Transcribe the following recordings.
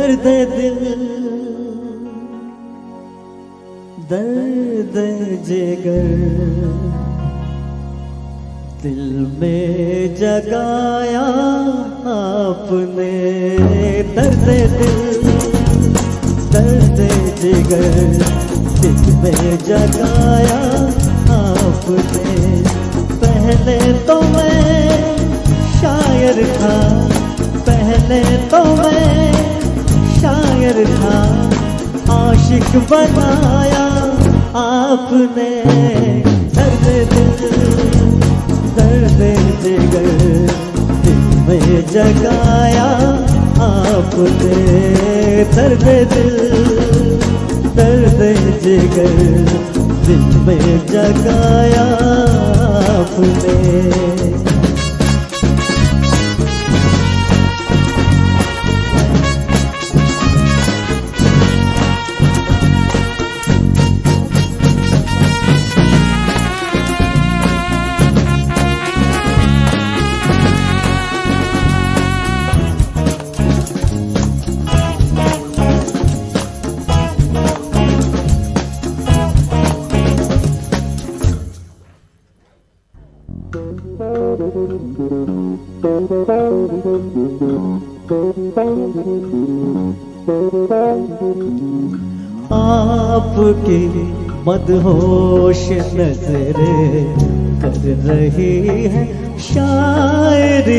दर्द दिल, दर्द जिगर दिल में जगाया आपने। दर्द दिल, दर्द जिगर दिल में जगाया आपने। पहले तो मैं शायर था, पहले तो मैं शायर था, आशिक बनाया आपने। दर्द दिल, दर्द जिगर दिल में जगाया आपने। दर्द दिल, दर्द जिगर दिल में जगाया आपने। आपकी मदहोश नजरें कर रही है शायरी,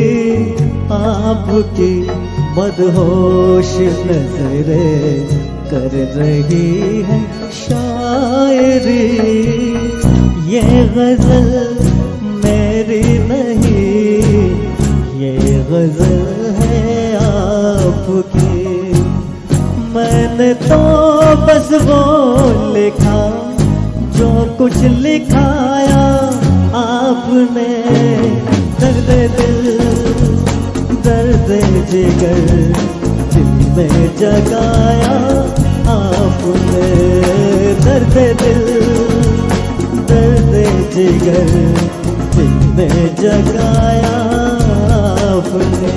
आपकी मदहोश नजरें कर रही है शायरी। ये गजल मेरी नहीं, ये गजल है आपकी। मैंने तो बस वो लिखा जो कुछ लिखाया आपने। दर्द दिल, दर्द जिगर दिल में जगाया आपने। दर्द दिल, दर्द जिगर दिल में जगाया आपने।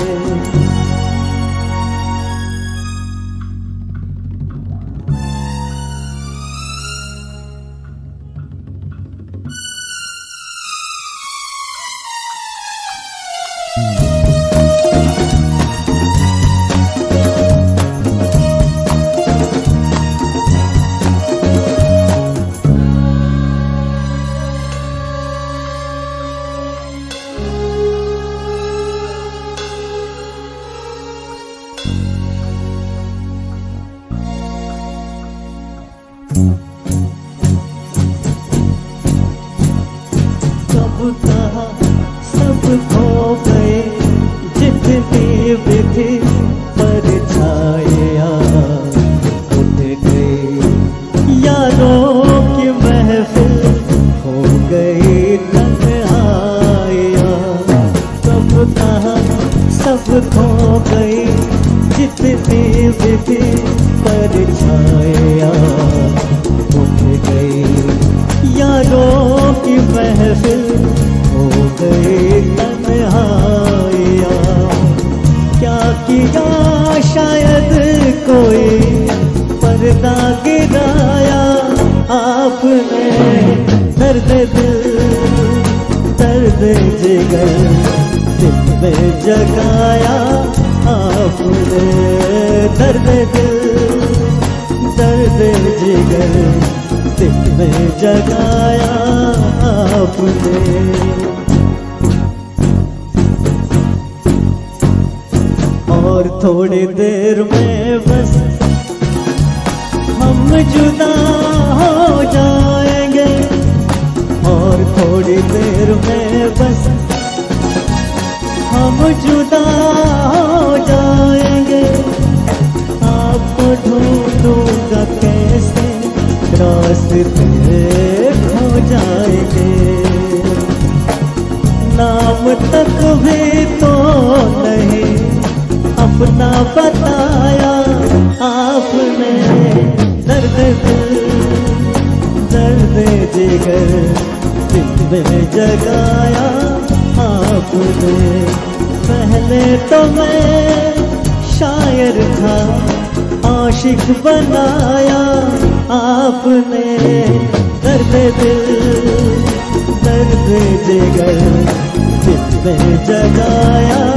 सब खो गए जितनी भी थी परछाइयाँ, उठ गई यारों की महफिल, हो गई तन्हाइयाँ। सब खो गई जितनी भी थी परछाइयाँ, उठ गई यारों की महफिल, हो गई तन्हाइयाँ। क्या किया शायद कोई पर्दा गिराया आपने। दर्द दिल, दर्द जिगर दिल में जगाया आपने। दर्द दिल, दर्द जिगर दिल में जगाया आपने। और थोड़ी देर में बस हम जुदा हो जाएंगे, और थोड़ी देर में बस हम जुदा हो जाएंगे। आपको ढूंढूंगा कैसे, रास्ते खो जाएंगे। नाम तक भी तो नहीं अपना बताया आपने। दर्द दिल, दर्द जिगर दिल में जगाया आपने। पहले तो मैं शायर था आशिक बनाया आपने। दर्द दिल दर्द जिगर दिल में जगाया